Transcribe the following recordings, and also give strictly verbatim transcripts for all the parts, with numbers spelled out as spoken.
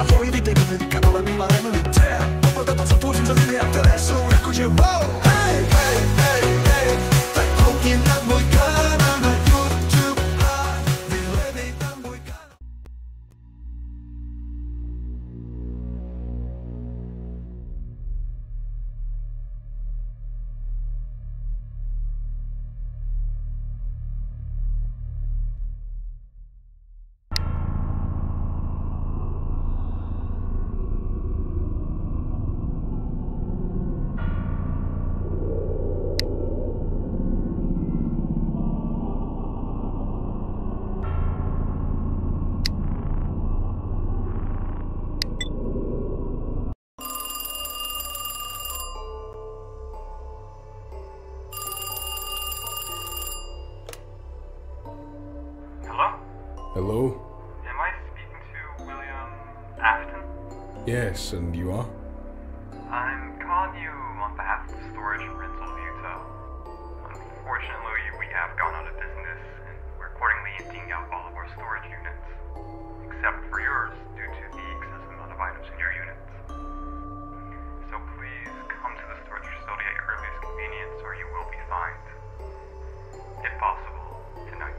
poi vite che dedicano la mia mente. Ho portato sotto senza dire adesso eccoci wow. Hey, hey, hey, hey. Tak koukni na můj kanál na YouTube a vyhledej tam můj kanál. Hello? Am I speaking to William Afton? Yes, and you are? I'm calling you on behalf of Storage and Rental of Utah. Unfortunately, we have gone out of business, and we're accordingly emptying out all of our storage units, except for yours due to the excessive amount of items in your units. So please come to the storage facility at your earliest convenience, or you will be fined. If possible, tonight.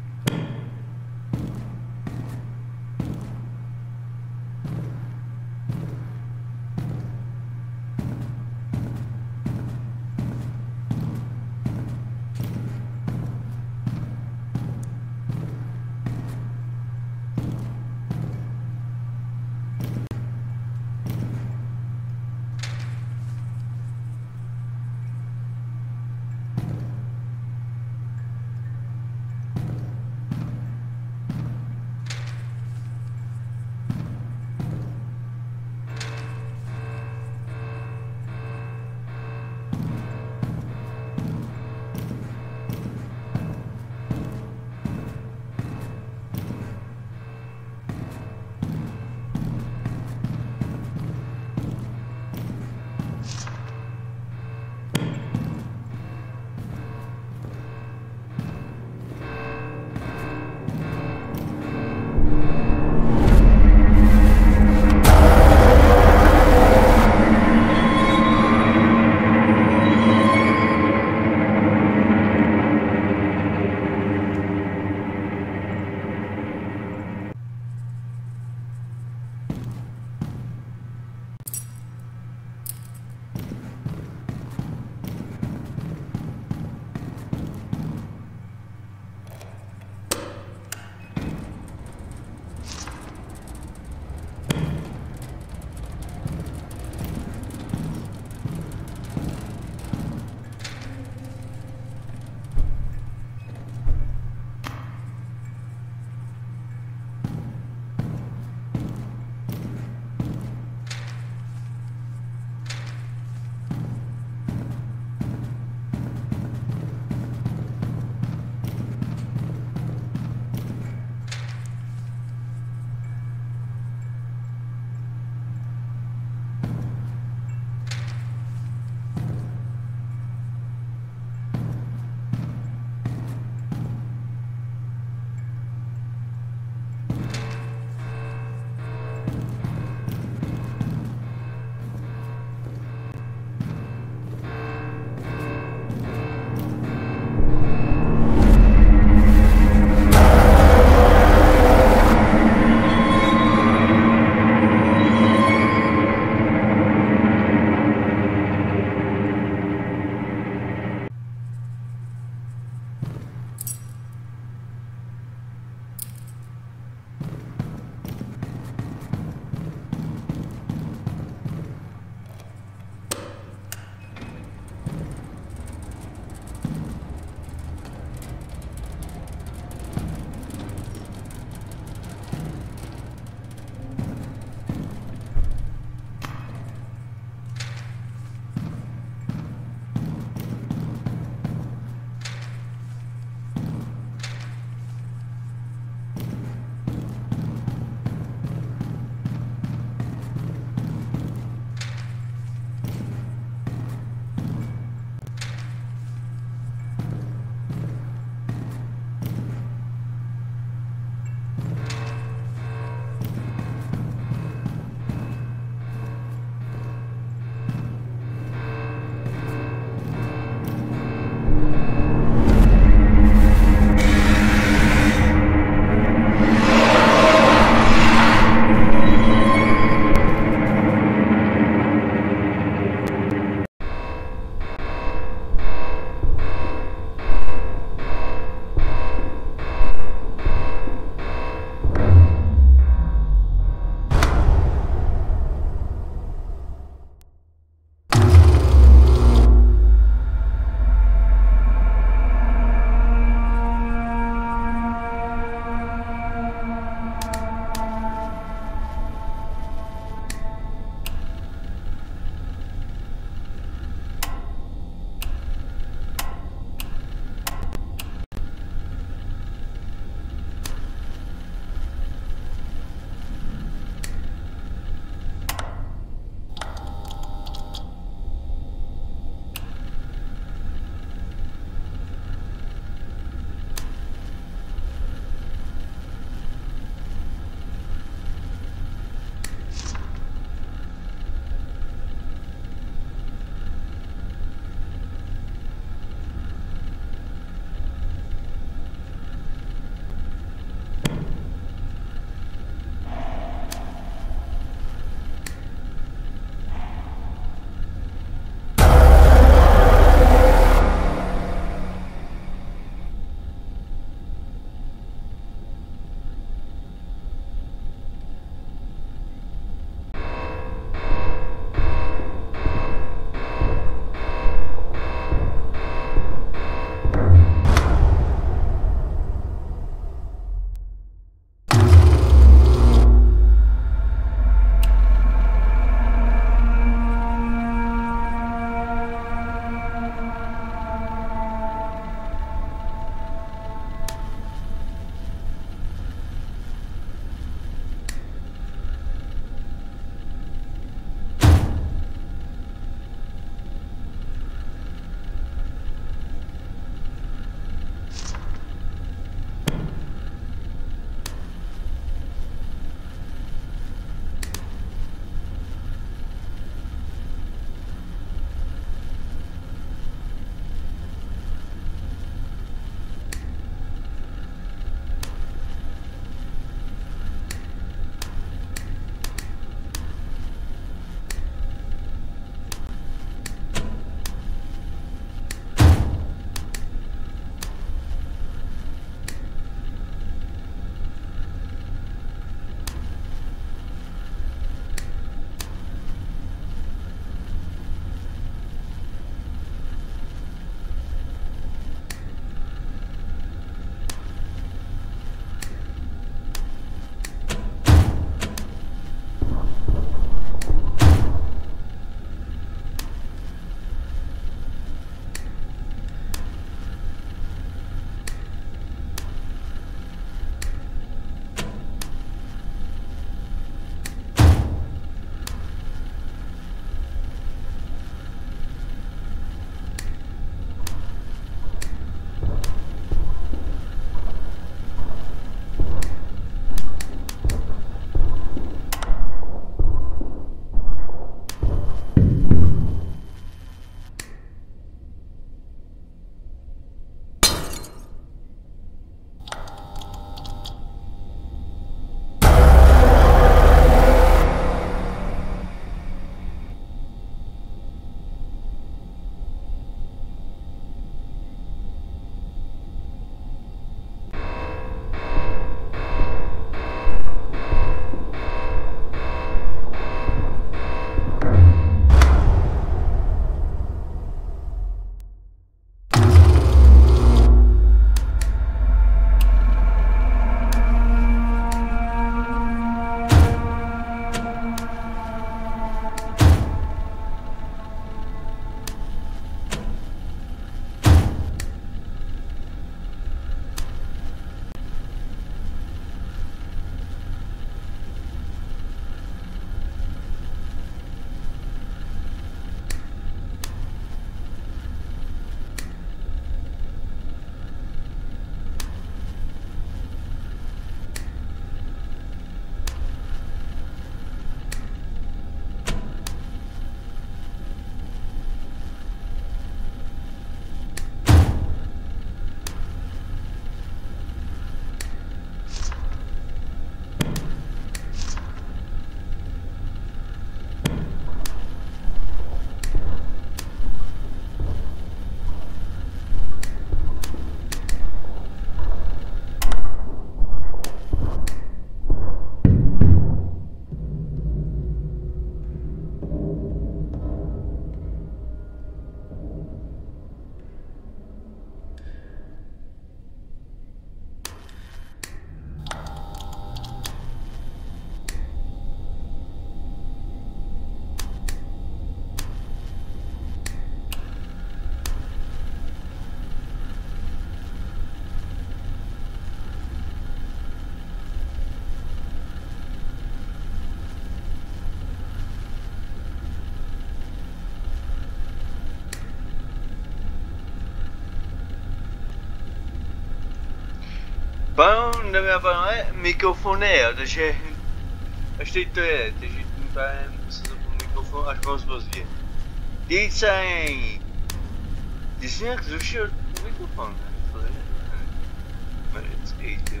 Pán, dámy a pánové, mikrofon je, takže až teď to je, takže tím pádem se zapnu mikrofon až moc pozdě. Dejcej! Ty jsi nějak zrušil mikrofon, ne? To je, ne? Americký, ty.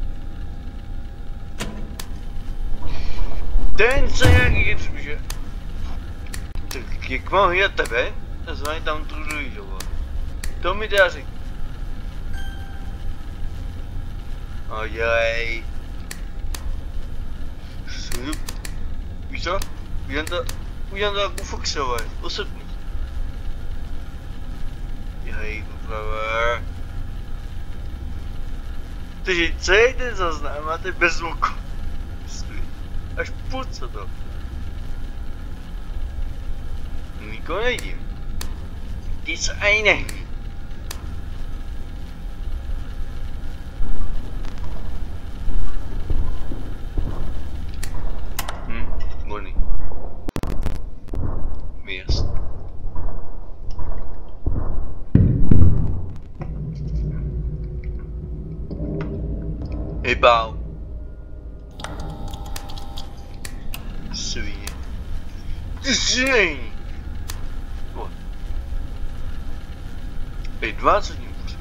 Ten se nějaký něco, že? Tak jak mám hledat tebe, a zvaně tam tu druhý, jo. To mi teda řekni. Ojej. Víš co? Udělám to, udělám to jako Foxové, osobní. Jej, popravé. Takže celý ten zaznám máte bez zvuku. Až půl co to. Nikoho nevidím. Ty se ani neví. Hm, volný. Jasně. Hybal. Svině. Ty svině. Ej, dvacet dní musím.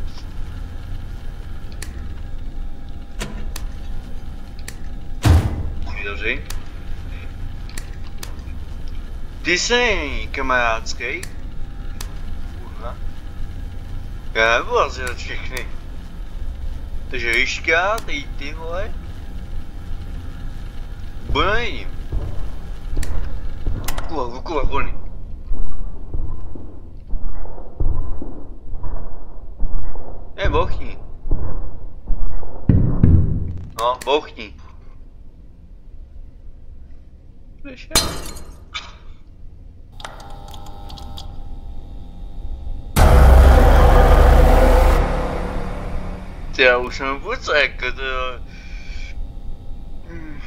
Dobře. Ty jsi kamarádský. Kurva. Já nebudu asi dělat všechny. Takže Liška, tady ty vole. Budu nevidím. Kuva, Vukova, volný. Ne, bouchni. No, bouchni. Slyšel? Ty, já už mám půjce, jako to... Hmm.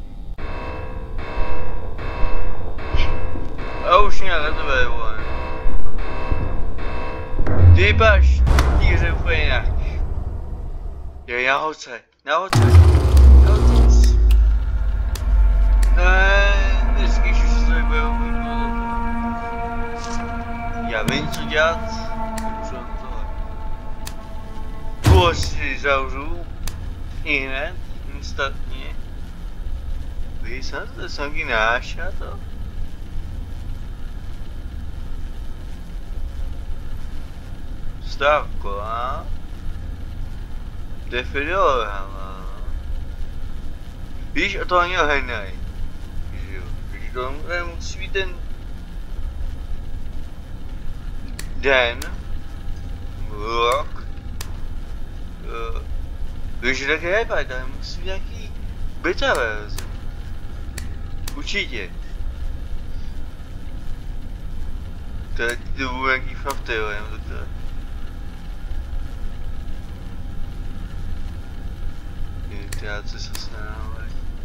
A už nějak na tebe, vole. Ty páš, týře úplně jinak. Jo, nahoře, nahoře, nahoře. Ne, dnesky už se to bude úplně. Já vím, co dělat. Co na tohle. Kosti zavřu. I hned, instantně. Víš, jsem to samky náša to. Stavko, Defidovala. Víš, a to ani oheňnej. Víš jo, víš, to musí být ten... Den. Rok. Uh, víš, tak je, tady musí být nějaký beta verze. Určitě. Tady to bude nějaký faktor, jenom to tady. Já co se stane.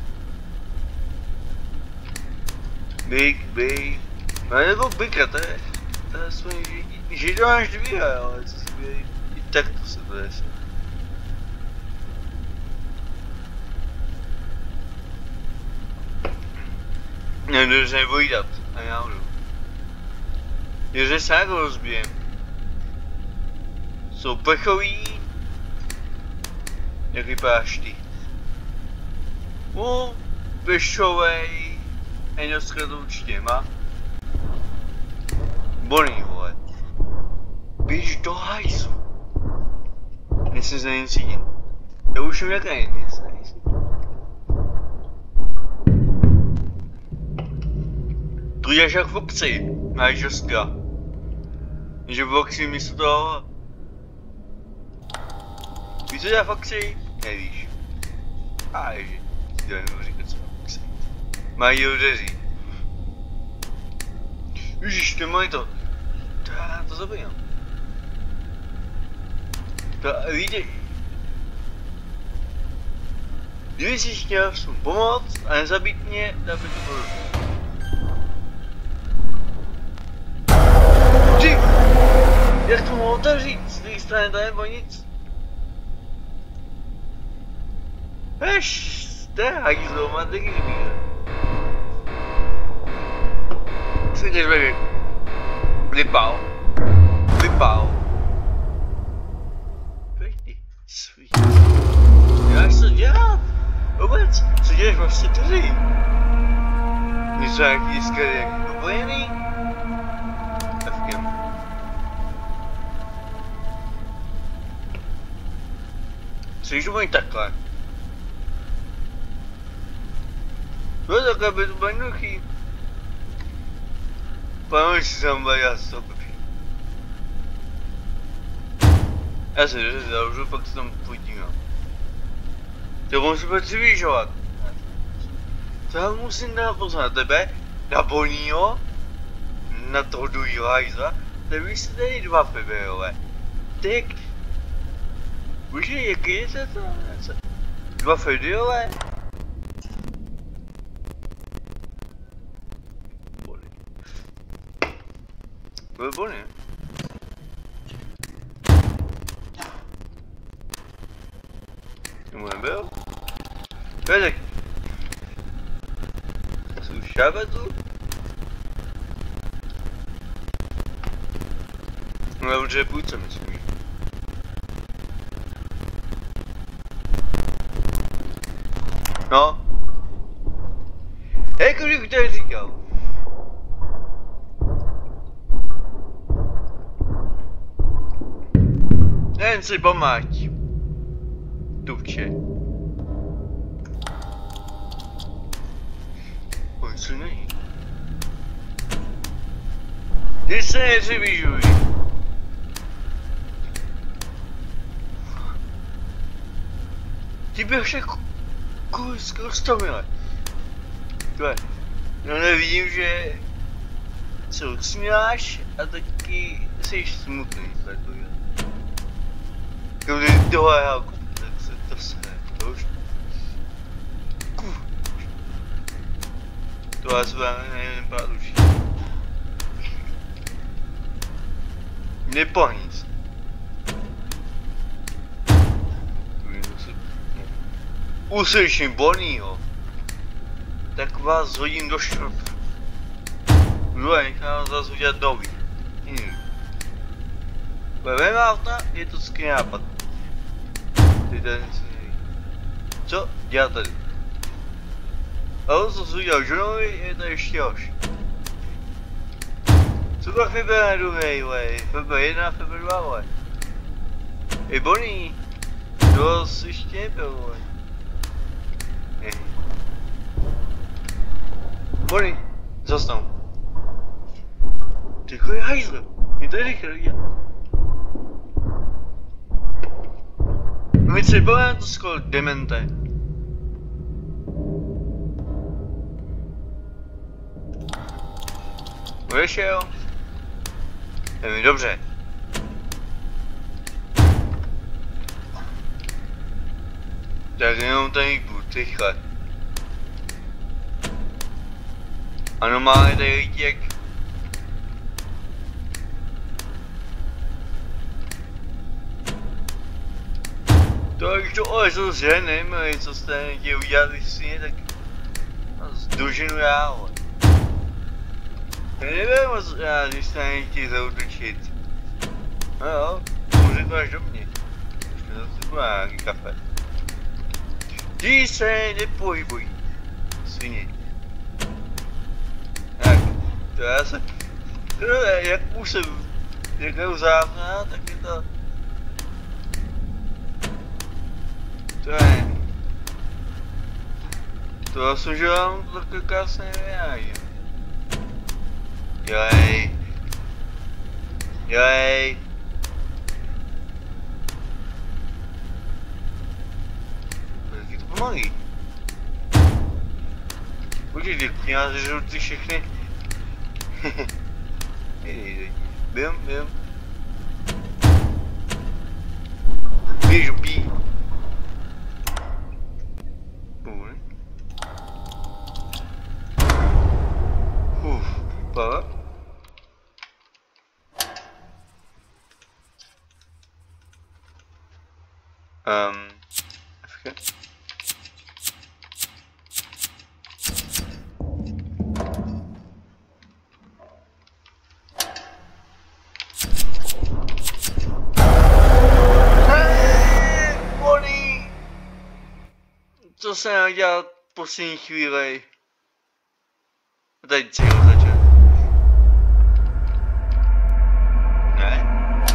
Big, big. No nebo big, to je... To je aspoň, že, že to máš dvíha, ale co si bějí. I tak to se to jese. Ne, to nebudu dát, a já budu. Ježe se jako rozbijem. Jsou plechový. Jak vypadáš ty? U, pešovej, Enoska to určitě má. Bolí, vole. Běž do hajzu. Nesmím se jen cítit. Já už jsem nějaká jen, já se nejsi. Tu jdeš jak Foxy, máš žostka. Že Foxy místo toho... Víš co dělá Foxy? Nevíš. A ježi. Já nemůžu říkat co Foxy. Mají odeří. Ježiš, to mají to. To já to zabijím. To víte. Kdyby jsi chtěl pomoct a nezabít mě, tak by to bylo. Ty! Jak to mohu otevřít? Z té strany to nebo nic? Weź, te hajzlo ma taky nebíra. Co jdeš vege? Vypal. Vypal. Pěkný. Svý. Nemáš co dělat? Vůbec, co děláš vlastně tady? Něco nějaký skvělý, jak dobojený? Fkem. Co když to bude takhle? No takhle by to bylo jednoduchý. Pane, si tam bude já z toho blbý. Já se zavřu, pak se tam podívám. To musím pak přivížovat. To já musím dát pozor na tebe, na Bonního, na toho druhýho hajzla. Tady jste tady dva pebejové. Tak. Už je, jaký je to? Dva Fediové? Bony. Byl Bony. Tomu nebyl? Pedek. Jsou šabetu? No, určitě půjce, myslím. No. Jak bych to říkal? Jen si pamať. Tupče. On co není. Ty se nepřibližuj. Ty bych jako skoro sto mile. Tvoje. No nevidím, že se usmíváš a taky jsi smutný. Když tohle já tak se to sne. To už. To já se vám nevím pát už. Nepohni se. Uslyším Bonního, tak vás hodím do šrotu. No a nechám zase udělat nový. Jiný. Vem auta, je to skvělý nápad. Ty tady nic neví. Co? Dělá tady. Ale co jsi udělal Johnovi, je to ještě hoš. Co pak Fiber na druhej, vej? Fiber jedna, Fiber dva, vej. Ej Bonnie, to jsi ještě nebyl, vej. Bonnie, zastav. Ty jako je hajzl, je to rychle, vidět. My třeba to skoro demente. Vyšel? Je mi dobře. Tak jenom tady buď, rychle. Ano, máme tady lidi jak... To když to olezl z ženem, co jste chtěli udělat vysvětně, tak... Zdužinu já, ale... Já nevím moc rád, když jste nechtěli zautočit. No jo, můžu to až do mě. Už mi zase bude nějaký kafe. Ty se nepohybuj, svině. Tak, to já se... To je, jak už jsem řekl závna, tak je to... To je... To já jsem, že vám to takové krásné nevyjádí. Jaj. Jaj. Taky to pomalý. Počkej, já zežu ty všechny. Běm, běm. Běž, pí. Uf, pa. Um, se dělat v poslední chvíli. A tady cíl začal. Ne?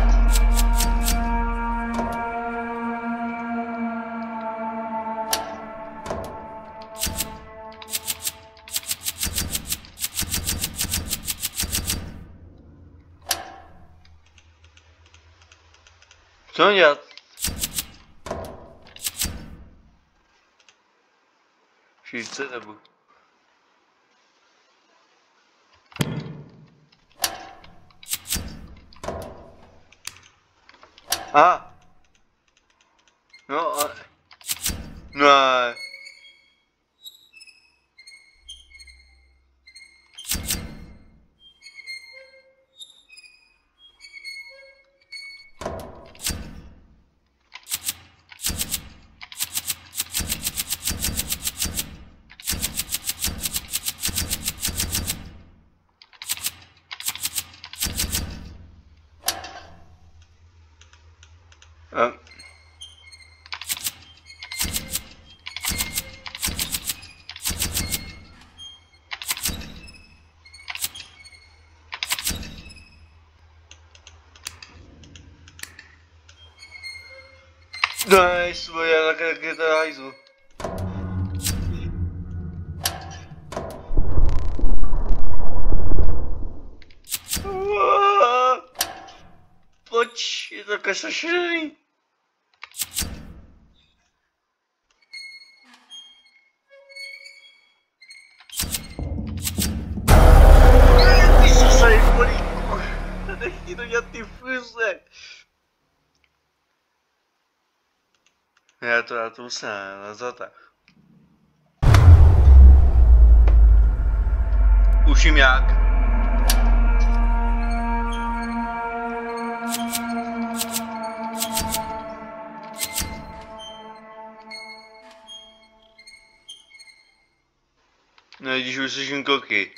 Co mám dělat? Šířce nebo? A. No a. Ne. Uh. Nice, voy a la carqueta de Aizu. Pojď, je to kasašený. Ty se tady bolí, nechci to dělat ty fuse. Já to já to musím nazvat tak. Už jim jak? No, když už slyším koky.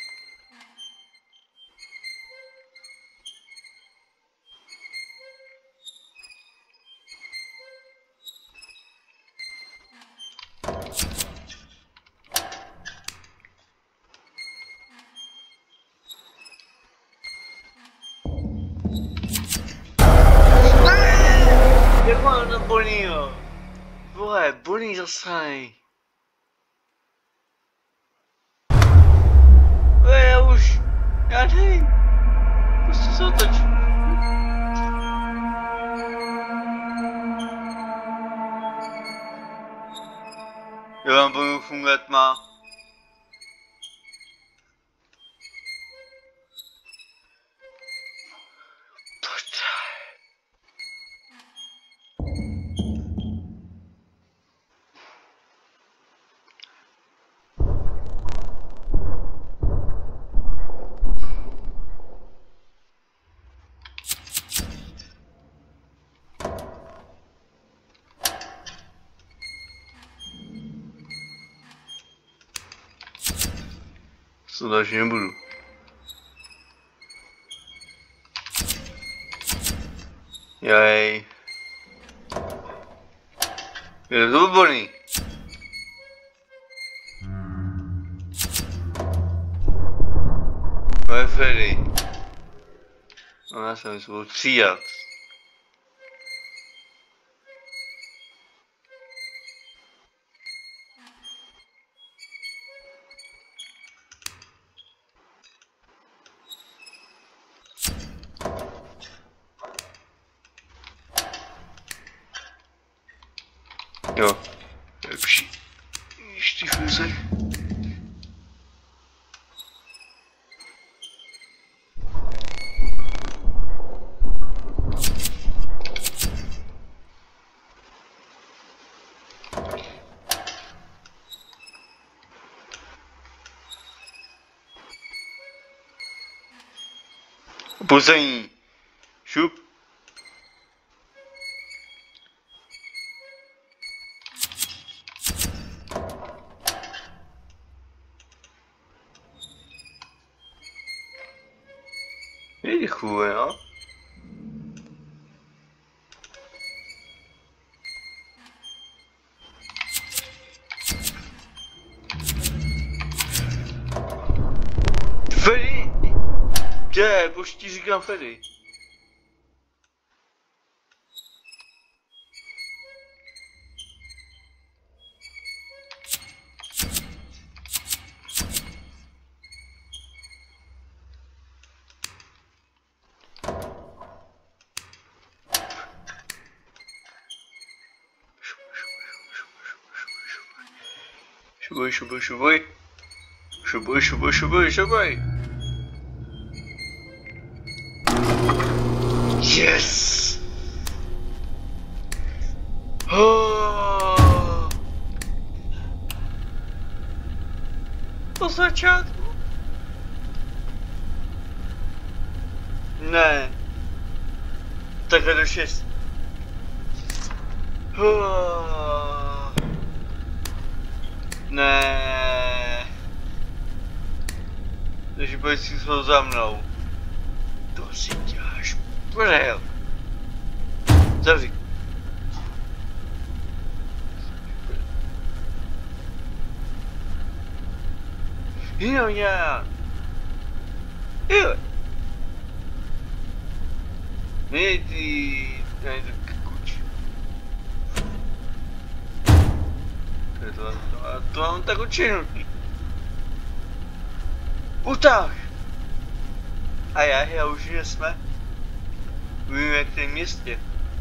Jak mám na bolího? Vole, bolí zasaj. Já už, já nevím, prostě se otoč. Já vám budu fungovat má. Co další nebudu. Jej. Je to výborný. To je Freddy. No já jsem se budu třídat. Jo, lepší. Ještě fůze. Puzení. Šup. Je chůve, no? Kde, proč ti říkám Freddy? Šubuj, šubuj, šubuj. Šubuj, šubuj, šubuj, šubuj. Yes! Oh. Po začátku? Ne. Takhle do šest. Oh. Ne. Takže policisté jsou za mnou. To si děláš prdel. Zavři. Jo, já. Jo. Nej, ty... Nej, to kuč. To je to, to, to mám tak učinutý. Utah! A já, já už jsme. Víme, jak to je městě.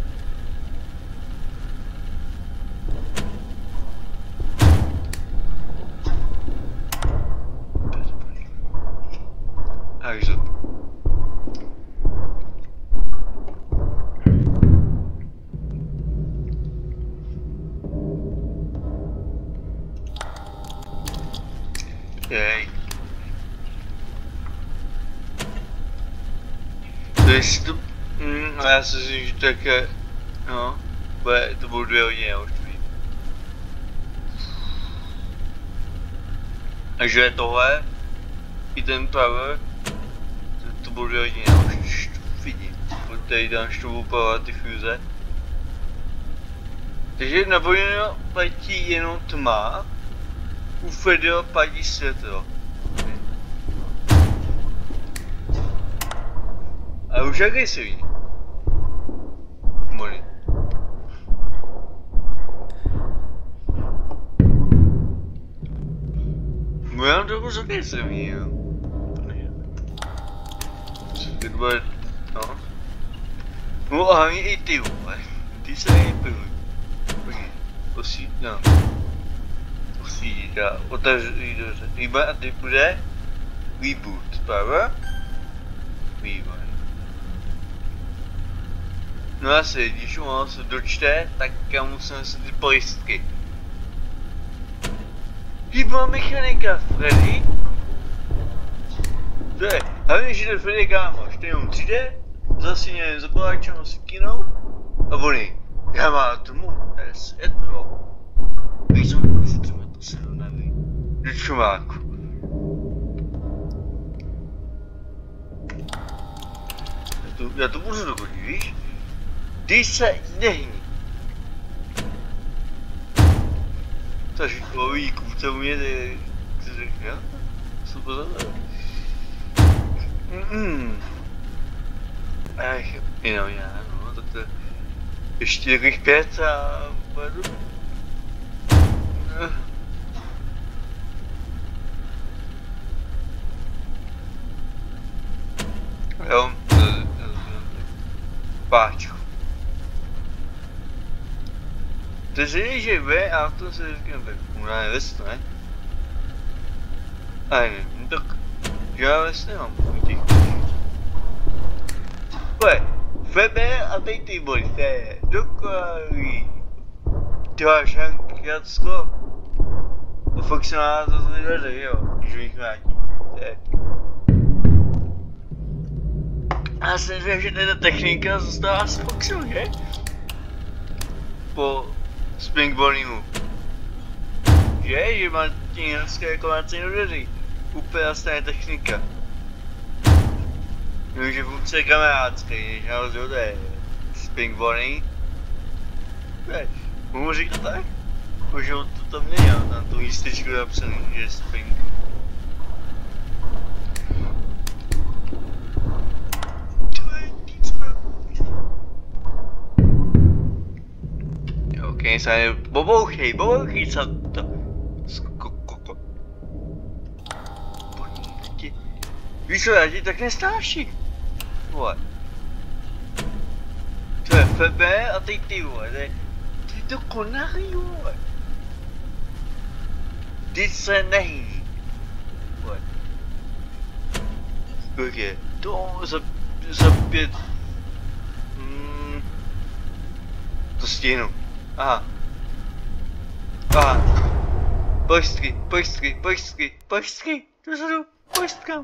Takže. Jej. To je to... Mm, a já si myslím, že tak... No, bude, to budou dvě hodiny, já už to vím. Takže je tohle, i ten power, to, to budou dvě hodiny, já už to vidím. Tady dám štubu upravovat ty fuse. Takže na Borino platí jenom tma, u Freddyho platí světlo. A už jak se vidí? Mori. Můžeme to už jak se vidí, jo? To nejde. To bude... no. No a hlavně i ty, vole. Ty se nejpiluj. Počkej. Posí... no. Posí, já otevřu dveře. Výba a teď bude... reboot, pravda? Výba. No asi, když on se dočte, tak já musím si ty pojistky. Hýba mechanika, Freddy? To je, hlavně, že ten Freddy kámoš, ten jenom přijde, zase nevím, zapaláčem ho si kinou, a oni, já mám tomu, to je světlo. Víš co, když se třeba to se neví, do čumáku. Já to, já to můžu dokončit, víš? Ty se nehni. Takže lovíku, co mě ty... Co řekl, jo? Co pozorné? Mm. Ach, jenom já, no, tak to... Ještě takových pět a... Pojdu. Jo, páčku. To je, že ve auto se říkám, tak ona je vest, ne? A ne, no tak, já vest nemám, těch. Pojď, Feber a teď ty boj, to je dokonalý. Ty máš Hankrátsko. A fakt se má to zvědět, jo, když mi chrátí, to je. A já jsem řekl, že ta technika zůstává s Foxem, že? Po springballingu. Že? Že má tím hezké koláce do dveří. Úplně jasná technika. Vím, že funkce je kamarádský, než na rozdíl to je springballing. Mohu říkat tak? Protože on to tam neměl, tam tu místečku napsaný, že je spring. Quem sabe Bobohei, Bobohei salta. Víš, já ti tak nestáši. Vole. To je F B a teď ty vole, ty, ty to konají vole. Ty se nehýní. Vole. Kolik je? To za, za pět... Hmm. To stihnu. Aha. Aha. Pojistky, pojistky, pojistky, pojistky. Dozadu, pojistkám.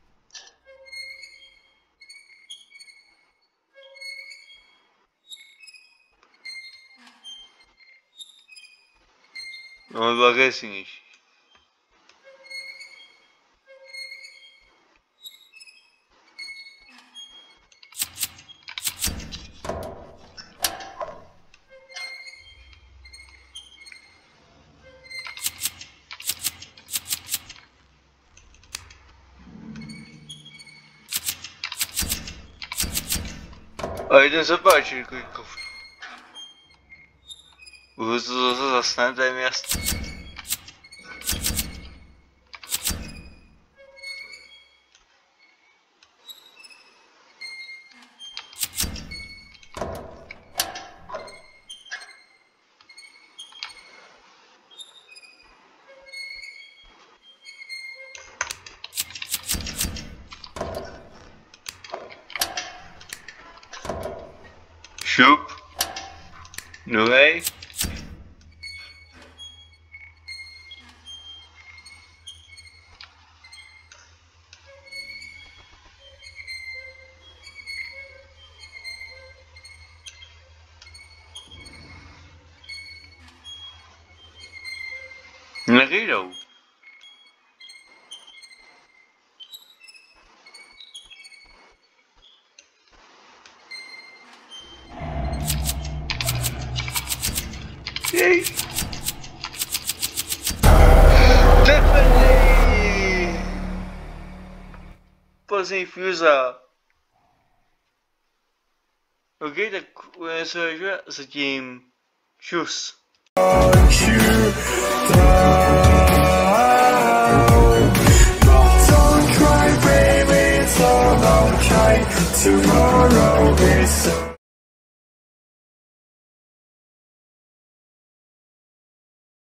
No, bagé si níž. A jeden zapáčil, kolik kofru. Už to zase zasne, to je mi jasný. Šup. Druhej. Nevyjdou. Jej. Tepený. Pozdní fuza. Ok, tak budeme se vyžovat zatím. Čus. Don't cry, baby, it's all okay. Tomorrow is so